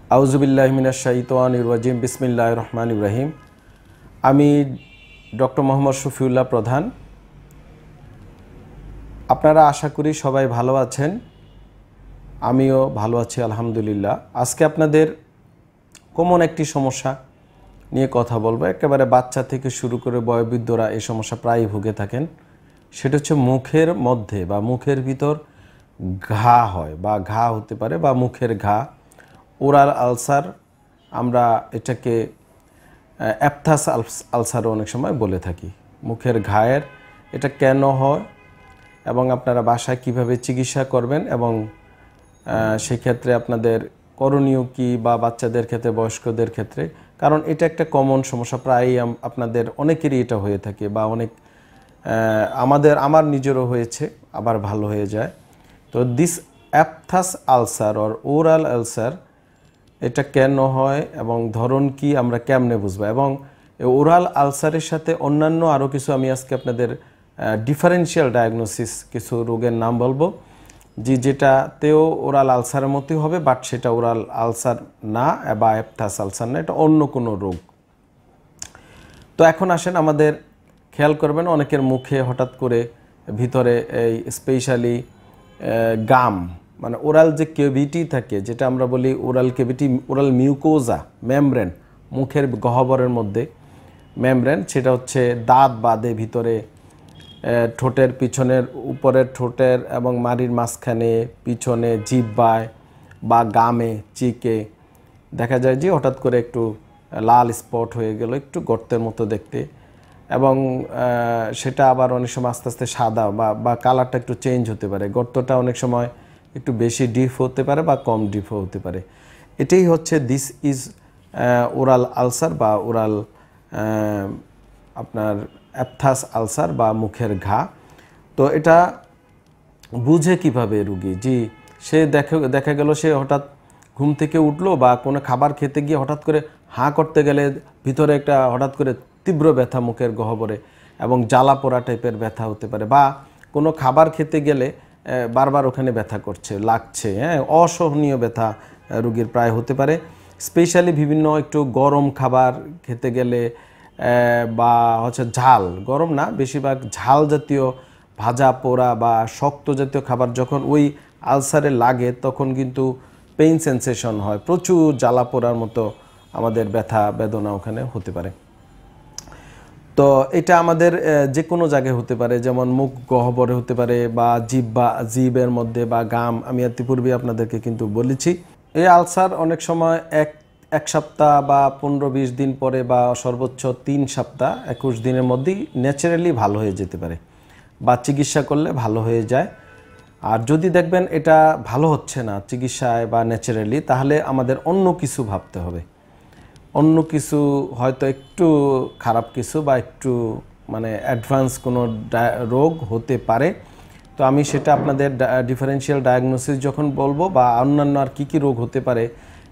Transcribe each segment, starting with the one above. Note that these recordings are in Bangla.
আউযুবিল্লাহি মিনাশ শাইতানির রাজিম বিসমিল্লাহির রহমানির রহিম। আমি ডক্টর মোহাম্মদ শফিউল্লাহ প্রধান। আপনারা আশা করি সবাই ভালো আছেন, আমিও ভালো আছি আলহামদুলিল্লাহ। আজকে আপনাদের কমন একটি সমস্যা নিয়ে কথা বলবো। একেবারে বাচ্চা থেকে শুরু করে বয়োবৃদ্ধরা এই সমস্যা প্রায়ই ভুগে থাকেন। সেটা হচ্ছে মুখের মধ্যে বা মুখের ভিতর ঘা হয় বা ঘা হতে পারে বা মুখের ঘা, ওরাল আলসার। আমরা এটাকে অ্যাপথাস আলসারও অনেক সময় বলে থাকি। মুখের ঘায়ের এটা কেন হয় এবং আপনারা বাসায় কিভাবে চিকিৎসা করবেন এবং সেক্ষেত্রে আপনাদের করণীয় কী বা বাচ্চাদের ক্ষেত্রে বয়স্কদের ক্ষেত্রে, কারণ এটা একটা কমন সমস্যা, প্রায়ই আপনাদের অনেকেরই এটা হয়ে থাকে বা অনেক আমার নিজেরও হয়েছে, আবার ভালো হয়ে যায়। তো this aphthous ulcer or oral ulcer এটা কেন হয় এবং ধরন কি, আমরা কেমনে বুঝবো, এবং ওরাল আলসারের সাথে অন্যান্য আরও কিছু আমি আজকে আপনাদের ডিফারেন্সিয়াল ডায়াগনোসিস কিছু রোগের নাম বলবো, যেটাতেও ওরাল আলসারের মতোই হবে, বাট সেটা ওরাল আলসার না বা অ্যাপথাস আলসার না, এটা অন্য কোনো রোগ। তো এখন আসেন, আমাদের খেয়াল করবেন অনেকের মুখে হঠাৎ করে ভিতরে এই স্পেশালি গাম, মানে ওরাল যে কেভিটি থাকে, যেটা আমরা বলি oral cavity, oral mucosa membrane, মুখের গহ্বরের মধ্যে মেমব্রেন, সেটা হচ্ছে দাঁত বাদে ভিতরে ঠোঁটের পিছনের, উপরের ঠোঁটের এবং মাড়ির মাঝখানে, পিছনে জিহ্বায় বা গামে, চিকে দেখা যায় যে হঠাৎ করে একটু লাল স্পট হয়ে গেল, একটু গর্তের মতো দেখতে, এবং সেটা আবার অনেক সময় আস্তে আস্তে সাদা বা কালারটা একটু চেঞ্জ হতে পারে। গর্তটা অনেক সময় একটু বেশি ডিপ হতে পারে বা কম ডিপও হতে পারে। এটাই হচ্ছে দিস ইজ ওরাল আলসার বা ওরাল আপনার অ্যাপথাস আলসার বা মুখের ঘা। তো এটা বুঝে কিভাবে রুগী? সে দেখা গেল সে হঠাৎ ঘুম থেকে উঠলো বা কোনো খাবার খেতে গিয়ে হঠাৎ করে হাঁ করতে গেলে ভিতরে একটা হঠাৎ করে তীব্র ব্যথা মুখের গহ্বরে এবং জ্বালা পোড়া টাইপের ব্যথা হতে পারে, বা কোনো খাবার খেতে গেলে বারবার ওখানে ব্যথা করছে, লাগছে, অসহনীয় ব্যথা রোগীর প্রায় হতে পারে। স্পেশালি বিভিন্ন একটু গরম খাবার খেতে গেলে বা হচ্ছে ঝাল, গরম না, বেশিরভাগ ঝাল জাতীয় ভাজা পোড়া বা শক্ত জাতীয় খাবার যখন ওই আলসারে লাগে তখন কিন্তু পেইন সেন্সেশন হয়, প্রচুর জ্বালা পোড়ার মতো আমাদের ব্যথা বেদনা ওখানে হতে পারে। তো এটা আমাদের যে কোনো জায়গায় হতে পারে, যেমন মুখ গহ্বরে হতে পারে বা জিভের মধ্যে বা গাম। আমি ইতিপূর্বে আপনাদেরকে কিন্তু বলেছি এই আলসার অনেক সময় এক সপ্তাহ বা 15-20 দিন পরে বা সর্বোচ্চ 3 সপ্তাহ 21 দিনের মধ্যেই ন্যাচারালি ভালো হয়ে যেতে পারে বা চিকিৎসা করলে ভালো হয়ে যায়। আর যদি দেখবেন এটা ভালো হচ্ছে না চিকিৎসায় বা ন্যাচারালি, তাহলে আমাদের অন্য কিছু ভাবতে হবে। অন্য কিছু হয়তো একটু খারাপ কিছু বা একটু মানে অ্যাডভান্স কোনো রোগ হতে পারে। তো আমি সেটা আপনাদের ডিফারেন্সিয়াল ডায়াগনোসিস যখন বলবো বা অন্যান্য আর কী রোগ হতে পারে,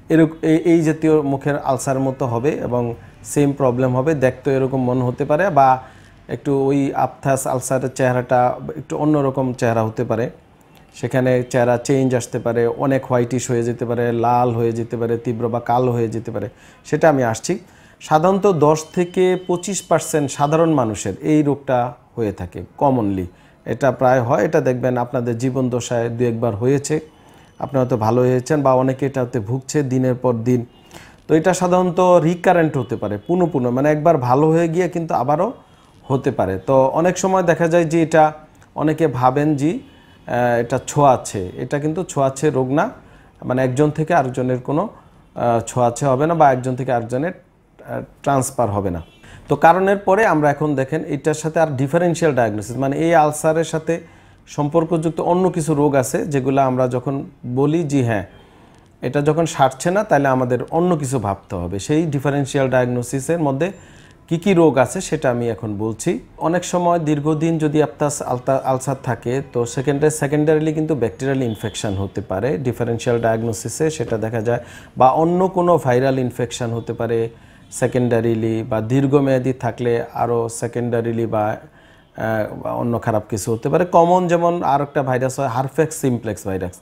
এই জাতীয় মুখের আলসার মতো হবে এবং সেম প্রবলেম হবে, দেখতে এরকম মনে হতে পারে, বা একটু ওই অ্যাপথাস আলসারের চেহারাটা একটু অন্যরকম চেহারা হতে পারে, সেখানে চেহারা চেঞ্জ আসতে পারে, অনেক হোয়াইটিশ হয়ে যেতে পারে, লাল হয়ে যেতে পারে, তীব্র বা কালো হয়ে যেতে পারে, সেটা আমি আসছি। সাধারণত 10 থেকে 25% সাধারণ মানুষের এই রোগটা হয়ে থাকে কমনলি, এটা প্রায় হয়। এটা দেখবেন আপনাদের জীবন দশায় 2-1 বার হয়েছে, আপনারা তো ভালো হয়েছেন, বা অনেকে এটাতে ভুগছে দিনের পর দিন। তো এটা সাধারণত রিকারেন্ট হতে পারে, পুনঃ মানে একবার ভালো হয়ে গিয়ে কিন্তু আবারও হতে পারে। তো অনেক সময় দেখা যায় যে এটা অনেকে ভাবেন যে এটা ছোঁয়াচে, এটা কিন্তু ছোঁয়াচে রোগ না, মানে একজন থেকে আরেকজনের কোনো ছোঁয়াচে হবে না বা একজন থেকে আরেকজনের ট্রান্সফার হবে না। তো কারণের পরে আমরা এখন দেখেন এটার সাথে আর ডিফারেন্সিয়াল ডায়াগনোসিস, মানে এই আলসারের সাথে সম্পর্কযুক্ত অন্য কিছু রোগ আছে যেগুলো আমরা যখন বলি যে হ্যাঁ এটা যখন সারছে না, তাহলে আমাদের অন্য কিছু ভাবতে হবে। সেই ডিফারেন্সিয়াল ডায়াগনোসিসের মধ্যে কী রোগ আছে সেটা আমি এখন বলছি। অনেক সময় দীর্ঘদিন যদি অ্যাপথাস আলসার থাকে, তো সেকেন্ডারিলি কিন্তু ব্যাকটেরিয়াল ইনফেকশন হতে পারে ডিফারেন্সিয়াল ডায়াগনোসিসে, সেটা দেখা যায়, বা অন্য কোনো ভাইরাল ইনফেকশন হতে পারে সেকেন্ডারিলি, বা দীর্ঘমেয়াদী থাকলে আরও সেকেন্ডারিলি বা অন্য খারাপ কিছু হতে পারে। কমন যেমন আর একটা ভাইরাস হয় হারফেক্স সিমপ্লেক্স ভাইরাস,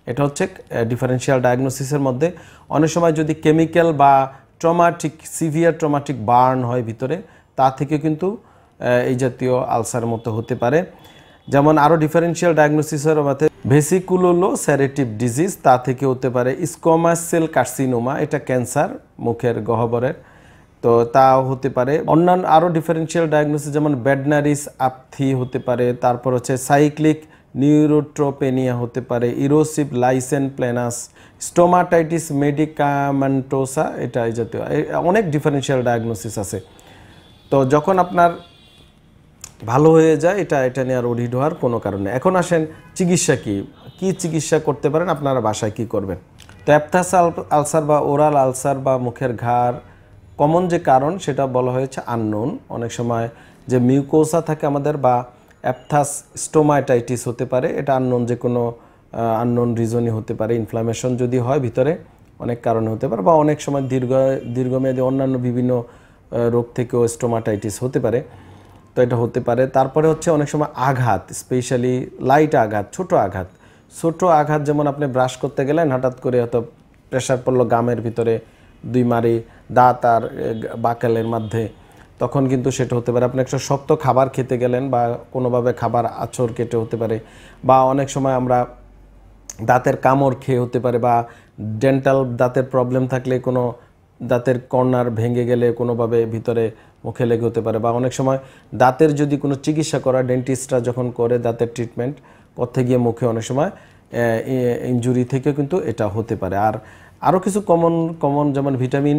এটা হচ্ছে ডিফারেন্সিয়াল ডায়াগনোসিসের মধ্যে। অনেক সময় যদি কেমিক্যাল বা ট্রমাটিক সিভিয়ার ট্রমাটিক বার্ন হয় ভিতরে, তা থেকে কিন্তু এই জাতীয় আলসার মতো হতে পারে। যেমন আরও ডিফারেন্সিয়াল ডায়াগনোসিসের মধ্যে ভেসিকুলোসেরেটিভ ডিজিজ, তা থেকে হতে পারে স্কোয়ামাস সেল কার্সিনোমা, এটা ক্যান্সার মুখের গহ্বরের, তো তাও হতে পারে। অন্যান্য আরও ডিফারেন্সিয়াল ডায়াগনোসিস যেমন বেডনারিস আপথি হতে পারে, তারপর হচ্ছে সাইক্লিক নিউরোট্রোপেনিয়া হতে পারে, ইরোসিভ লাইসেন প্লেনাস, স্টোমাটাইটিস মেডিকামেন্টোসা, এটা এই জাতীয় অনেক ডিফারেন্সিয়াল ডায়াগনোসিস আছে। তো যখন আপনার ভালো হয়ে যায়, এটা নিয়ে আর অডিট হওয়ার কোনো কারণ নেই। এখন আসেন চিকিৎসা কি চিকিৎসা করতে পারেন, আপনারা বাসায় কি করবেন। তো অ্যাপথাস আলসার বা ওরাল আলসার বা মুখের ঘাড় কমন যে কারণ সেটা বলা হয়েছে আননোন। অনেক সময় যে মিউকোসা থাকে আমাদের বা অ্যাপথাস স্টোমাটাইটিস হতে পারে, এটা আননোন, যে কোনো আননোন রিজনই হতে পারে। ইনফ্লামেশন যদি হয় ভিতরে অনেক কারণে হতে পারে, বা অনেক সময় দীর্ঘমেয়াদী অন্যান্য বিভিন্ন রোগ থেকেও স্টোমাটাইটিস হতে পারে, তো এটা হতে পারে। তারপরে হচ্ছে অনেক সময় আঘাত, স্পেশালি লাইট আঘাত, ছোট আঘাত, যেমন আপনি ব্রাশ করতে গেলেন, হঠাৎ করে হয়তো প্রেশার পড়লো গামের ভিতরে 2 মারি দাঁত আর বাকালের মধ্যে, তখন কিন্তু সেটা হতে পারে। আপনি একটা শক্ত খাবার খেতে গেলেন বা কোনোভাবে খাবার আঁচড় কেটে হতে পারে, বা অনেক সময় আমরা দাঁতের কামড় খেয়ে হতে পারে, বা ডেন্টাল দাঁতের প্রবলেম থাকলে কোনো দাঁতের কর্নার ভেঙে গেলে কোনোভাবে ভিতরে মুখে লেগে হতে পারে, বা অনেক সময় দাঁতের যদি কোনো চিকিৎসা করা ডেন্টিস্টরা যখন করে দাঁতের ট্রিটমেন্ট, পথে গিয়ে মুখে অনেক সময় ইনজুরি থেকে কিন্তু এটা হতে পারে। আর আরও কিছু কমন যেমন ভিটামিন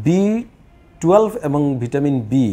B12 এবং ভিটামিন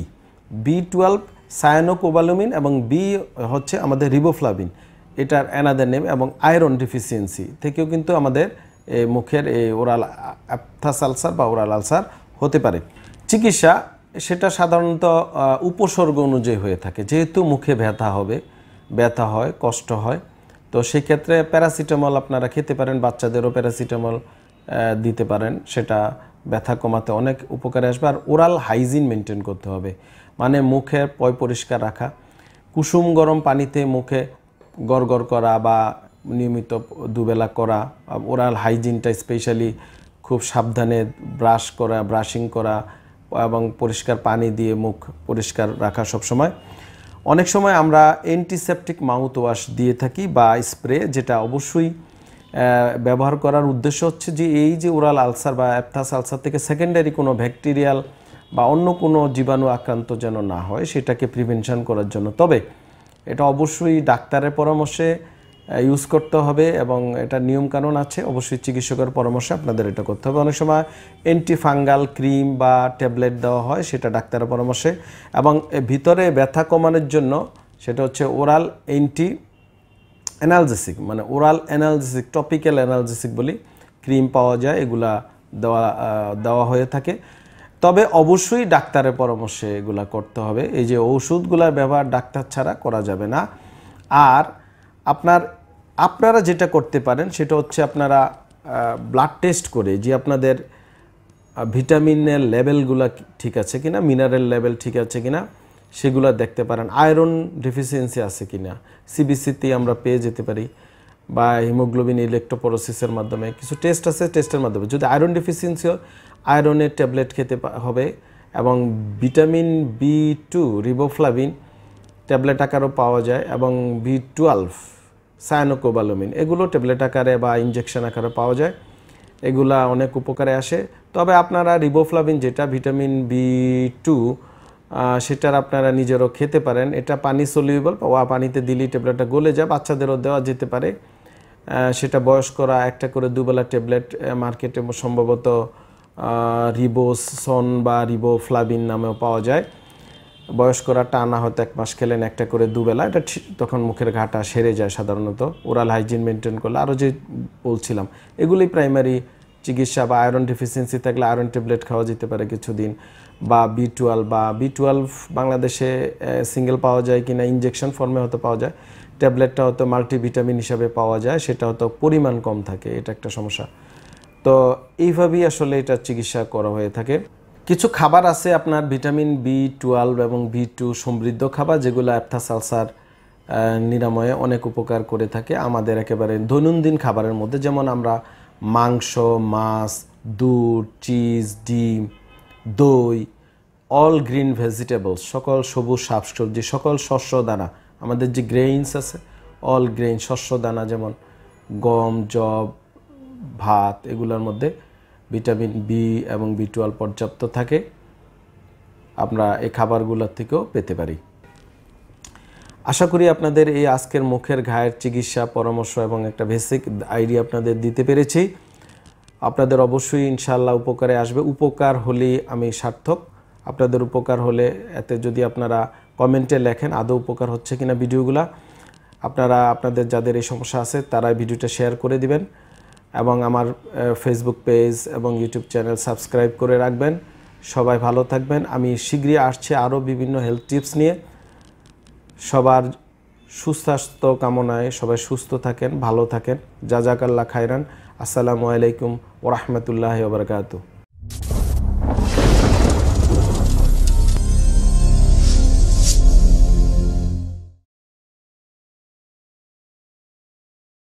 B12 সায়ানোকোবালামিন এবং বি হচ্ছে আমাদের রিবোফ্লাভিন, এটার অ্যানাদার নেম, এবং আয়রন ডেফিসিয়েন্সি থেকেও কিন্তু আমাদের মুখের এই ওরাল অ্যাপথাস আলসার বা ওরাল আলসার হতে পারে। চিকিৎসা সেটা সাধারণত উপসর্গ অনুযায়ী হয়ে থাকে। যেহেতু মুখে ব্যথা হয়, কষ্ট হয়, তো সেক্ষেত্রে প্যারাসিটামল আপনারা খেতে পারেন, বাচ্চাদেরও প্যারাসিটামল দিতে পারেন, সেটা ব্যথা কমাতে অনেক উপকারে আসবে। আর ওরাল হাইজিন মেনটেন করতে হবে, মানে মুখের পরিষ্কার রাখা, কুসুম গরম পানিতে মুখে গড়গড় করা বা নিয়মিত দুবেলা করা, ওরাল হাইজিনটা স্পেশালি খুব সাবধানে ব্রাশিং করা এবং পরিষ্কার পানি দিয়ে মুখ পরিষ্কার রাখা সবসময়। অনেক সময় আমরা অ্যান্টিসেপটিক মাউথ ওয়াশ দিয়ে থাকি বা স্প্রে, যেটা অবশ্যই ব্যবহার করার উদ্দেশ্য হচ্ছে যে এই যে ওরাল আলসার বা অ্যাপথাস আলসার থেকে সেকেন্ডারি কোনো ব্যাকটেরিয়াল বা অন্য কোনো জীবাণু আক্রান্ত যেন না হয়, সেটাকে প্রিভেনশন করার জন্য। তবে এটা অবশ্যই ডাক্তারের পরামর্শে ইউজ করতে হবে এবং এটা নিয়মকানুন আছে, অবশ্যই চিকিৎসকের পরামর্শে আপনাদের এটা করতে হবে। অনেক সময় অ্যান্টিফাঙ্গাল ক্রিম বা ট্যাবলেট দেওয়া হয়, সেটা ডাক্তারের পরামর্শে। এবং ভিতরে ব্যথা কমানোর জন্য সেটা হচ্ছে ওরাল অ্যানালজেসিক, মানে ওরাল অ্যানালজেসিক, টপিক্যাল অ্যানালজেসিক বলি, ক্রিম পাওয়া যায়, এগুলা দেওয়া হয়ে থাকে। তবে অবশ্যই ডাক্তারের পরামর্শে এগুলা করতে হবে। এই যে ওষুধগুলার ব্যবহার ডাক্তার ছাড়া করা যাবে না। আর আপনারা যেটা করতে পারেন সেটা হচ্ছে আপনারা ব্লাড টেস্ট করে যে আপনাদের ভিটামিনের লেভেলগুলো ঠিক আছে কিনা, মিনারেল লেভেল ঠিক আছে কিনা, সেগুলো দেখতে পারেন। আয়রন ডেফিসিয়েন্সি আছে কিনা সিবিসিতে আমরা পেয়ে যেতে পারি, বা হিমোগ্লোবিন ইলেকট্রোপোরোসিসের মাধ্যমে কিছু টেস্ট আছে, টেস্টের মাধ্যমে যদি আয়রন ডেফিসিয়েন্সি হয় আয়রনের ট্যাবলেট খেতে হবে। এবং ভিটামিন B2 রিবোফ্লাভিন ট্যাবলেট আকারেও পাওয়া যায়, এবং B12 সায়ানোকোবালামিন এগুলো ট্যাবলেট আকারে বা ইনজেকশন আকারে পাওয়া যায়, এগুলা অনেক উপকারে আসে। তবে আপনারা রিবোফ্লাভিন যেটা ভিটামিন B2 সেটার আপনারা নিজেরও খেতে পারেন, এটা পানি সলিউবল, পানিতে দিলেই ট্যাবলেটটা গলে যায়, বাচ্চাদেরও দেওয়া যেতে পারে। সেটা বয়স্করা একটা করে দুবেলা ট্যাবলেট মার্কেটে সম্ভবত রিবোসন বা রিবোফ্লাভিন নামেও পাওয়া যায়। বয়স্করা টানা হয়তো 1 মাস খেলেন একটা করে দুবেলা, এটা তখন মুখের ঘাটা সেরে যায় সাধারণত ওরাল হাইজিন মেনটেন করলে। আরও যে বলছিলাম এগুলি প্রাইমারি চিকিৎসা, বা আয়রন ডেফিসিয়েন্সি থাকলে আয়রন ট্যাবলেট খাওয়া যেতে পারে কিছুদিন, বা B12 বাংলাদেশে সিঙ্গেল পাওয়া যায় কিনা, ইনজেকশন ফর্মে হয়তো পাওয়া যায়, ট্যাবলেটটা হয়তো মাল্টিভিটামিন হিসাবে পাওয়া যায়, সেটা হয়তো পরিমাণ কম থাকে, এটা একটা সমস্যা। তো এইভাবেই আসলে এটা চিকিৎসা করা হয়ে থাকে। কিছু খাবার আছে আপনার ভিটামিন B12 এবং B2 সমৃদ্ধ খাবার, যেগুলো অ্যাপথাস আলসার নিরাময়ে অনেক উপকার করে থাকে আমাদের একেবারে দৈনন্দিন খাবারের মধ্যে। যেমন আমরা মাংস, মাছ, দুধ, চিজ, ডিম, দই, অল গ্রিন ভেজিটেবলস, সকল সবুজ শাকসবজি, সকল শস্য দানা, আমাদের যে গ্রেইনস আছে অল গ্রেইন শস্য দানা, যেমন গম, যব, ভাত, এগুলোর মধ্যে ভিটামিন বি এবং B12 পর্যাপ্ত থাকে। আমরা এই খাবারগুলোর থেকেও পেতে পারি। আশা করি আপনাদের এই আজকের মুখের ঘায়ের চিকিৎসা পরামর্শ এবং একটা বেসিক আইডিয়া আপনাদের দিতে পেরেছি। আপনাদের অবশ্যই ইনশাআল্লাহ উপকারে আসবে। উপকার হলেই আমি সার্থক। আপনাদের উপকার হলে, এতে যদি আপনারা কমেন্টে লেখেন আদৌ উপকার হচ্ছে কিনা ভিডিওগুলা, আপনারা আপনাদের যাদের এই সমস্যা আছে তারা ভিডিওটা শেয়ার করে দিবেন এবং আমার ফেসবুক পেজ এবং ইউটিউব চ্যানেল সাবস্ক্রাইব করে রাখবেন। সবাই ভালো থাকবেন। আমি শীঘ্রই আসছি আরও বিভিন্ন হেলথ টিপস নিয়ে। সবার সুস্বাস্থ্য কামনায় সবাই সুস্থ থাকেন, ভালো থাকেন। জাযাকাল্লাহ খায়রান। আসসালামু আলাইকুম ওয়া রাহমাতুল্লাহি ওয়া বারাকাতুহু।